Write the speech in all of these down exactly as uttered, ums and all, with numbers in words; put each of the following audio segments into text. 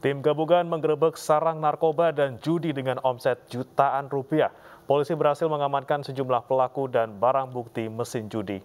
Tim gabungan menggerebek sarang narkoba dan judi dengan omset jutaan rupiah. Polisi berhasil mengamankan sejumlah pelaku dan barang bukti mesin judi.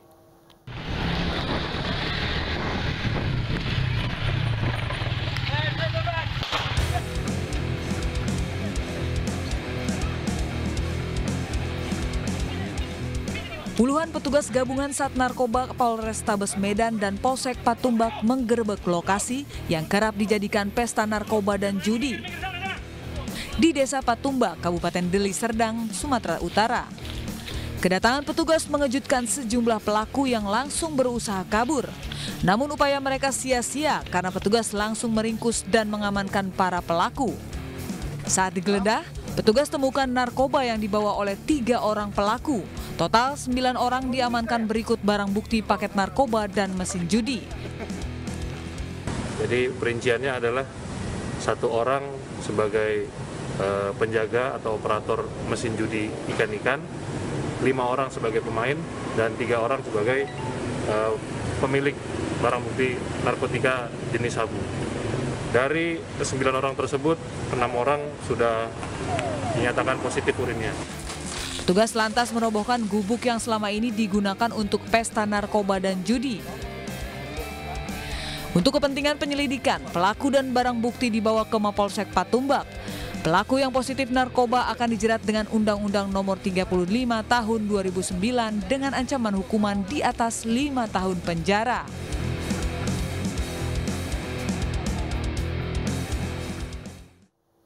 Puluhan petugas gabungan Sat Narkoba Polrestabes Medan dan Polsek Patumbak menggerebek lokasi yang kerap dijadikan pesta narkoba dan judi di Desa Patumbak, Kabupaten Deli Serdang, Sumatera Utara. Kedatangan petugas mengejutkan sejumlah pelaku yang langsung berusaha kabur. Namun upaya mereka sia-sia karena petugas langsung meringkus dan mengamankan para pelaku. Saat digeledah, petugas temukan narkoba yang dibawa oleh tiga orang pelaku. Total sembilan orang diamankan berikut barang bukti paket narkoba dan mesin judi. Jadi perinciannya adalah satu orang sebagai uh, penjaga atau operator mesin judi ikan-ikan, lima orang sebagai pemain, dan tiga orang sebagai uh, pemilik barang bukti narkotika jenis sabu. Dari sembilan orang tersebut, enam orang sudah dinyatakan positif urinnya. Petugas lantas merobohkan gubuk yang selama ini digunakan untuk pesta narkoba dan judi. Untuk kepentingan penyelidikan, pelaku dan barang bukti dibawa ke Mapolsek Patumbak. Pelaku yang positif narkoba akan dijerat dengan Undang-Undang Nomor tiga puluh lima Tahun dua ribu sembilan dengan ancaman hukuman di atas lima tahun penjara.